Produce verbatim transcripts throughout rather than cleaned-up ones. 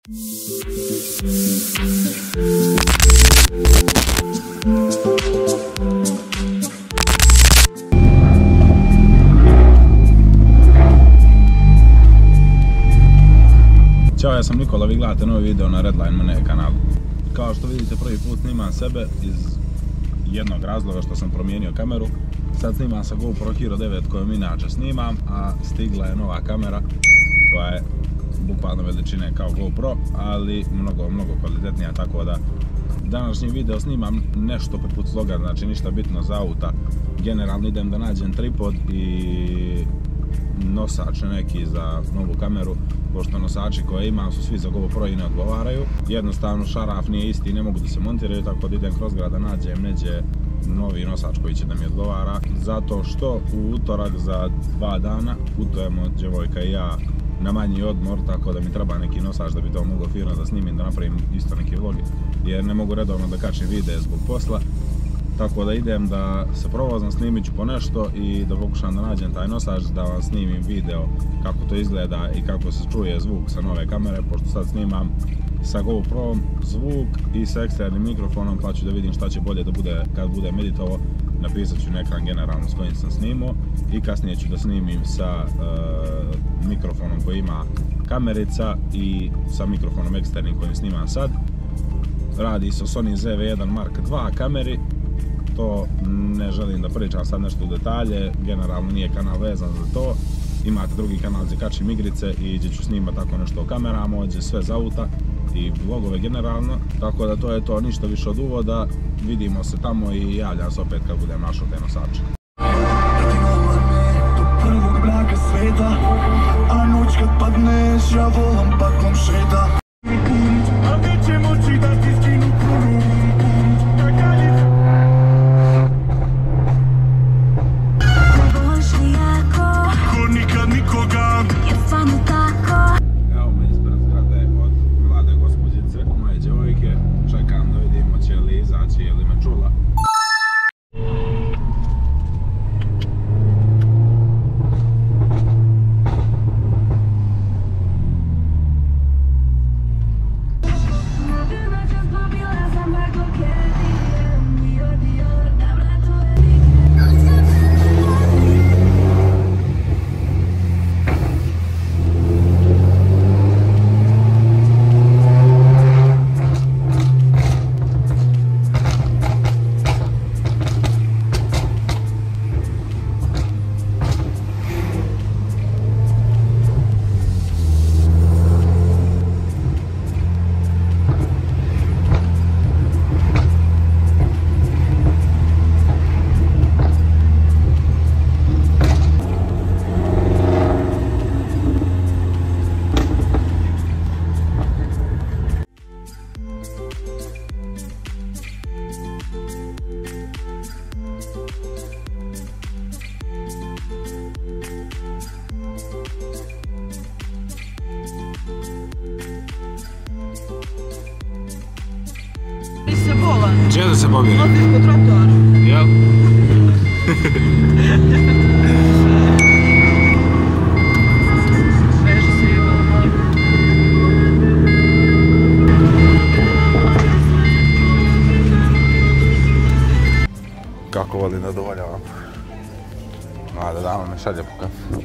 Ćao, ja sam Nikola, vi gledate novi video na Redline Money kanalu. Kao što vidite, prvi put snimam sebe iz jednog razloga što sam promijenio kameru. Sad snimam sa GoPro Hero devet kojom inače snimam, a stigla je nova kamera koja je bukvalno veličine kao GoPro, ali mnogo, mnogo kvalitetnija, tako da današnji video snimam nešto poput vloga, znači ništa bitno za auta. Generalno idem da nađem tripod i nosač neki za novu kameru, pošto nosači koje imam su svi za GoPro i ne odgovaraju. Jednostavno šaraf nije isti, ne mogu da se montiraju, tako da idem kroz grad da nađem neđe novi nosač koji će da mi odgovara. Zato što u utorak za dva dana putujemo djevojka i ja na manji odmor, tako da mi treba neki nosač da bi to moglo firno da snimim, da napravim isto neki vlog, jer ne mogu redovno da kačem videe zbog posla. Tako da idem da se provozam, snimit ću po nešto i da pokušam da nađem taj nosač, da vam snimim video kako to izgleda i kako se čuje zvuk sa nove kamere, pošto sad snimam sa GoProm zvuk i sa eksternim mikrofonom, pa ću da vidim šta će bolje da bude kad budem editovo. Napisat ću na ekran generalno s kojim sam snimao i kasnije ću da snimim sa uh, mikrofonom koji ima kamerica i sa mikrofonom eksternim kojim snimam sad. Radi se o Sony Z V jedan Mark dva kameri. To ne želim da pričam sad nešto u detalje, generalno nije kanal vezan za to. Imate drugi kanal gdje kačim igrice i gdje ću snimati tako nešto o kamerama, ovdje sve za auta i vlogove generalno. Tako da to je to, ništa više od uvoda. Vidimo se tamo i javljam se opet kad budem našao te nosače. A noć kad padneš, ja volam pakom šeta. A mi ćemo čitati skinu punu. Evo me ispred zgrade od mlade gospođice, moje djevojke. Čekam da vidimo će li izaći ili me čula. Gdje da se pobjeri? Otiš po trotoaru. Jel? Sveže se jebalo, molim. Kako volim da dovoljavam. Mlada dama me šalje po kafu.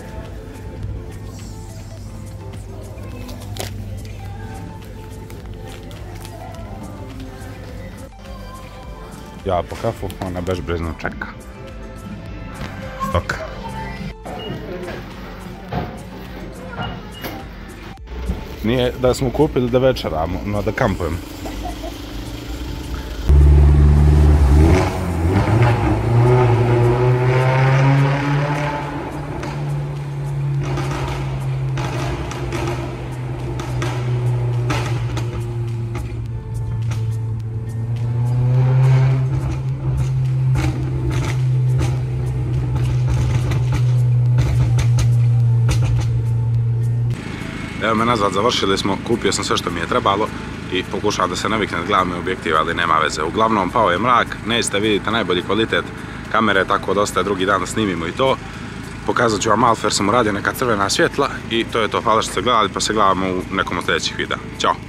Ja po kafu, ona bezbrezno čeka. Stok. Nije da smo kupili da večeramo, no da kampujemo. Evo me nazad, završili smo, kupio sam sve što mi je trebalo i pokušao da se naviknem glavni objektiv, ali nema veze. Uglavnom pao je mrak, nećete vidjeti najbolji kvalitet kamere, tako da ostaje drugi dan da snimimo i to. pokazat ću vam Alfa jer sam uradio neka crvena svjetla i to je to, hvala što ste gledali, pa se gledamo u nekom od sljedećih videa. Ćao!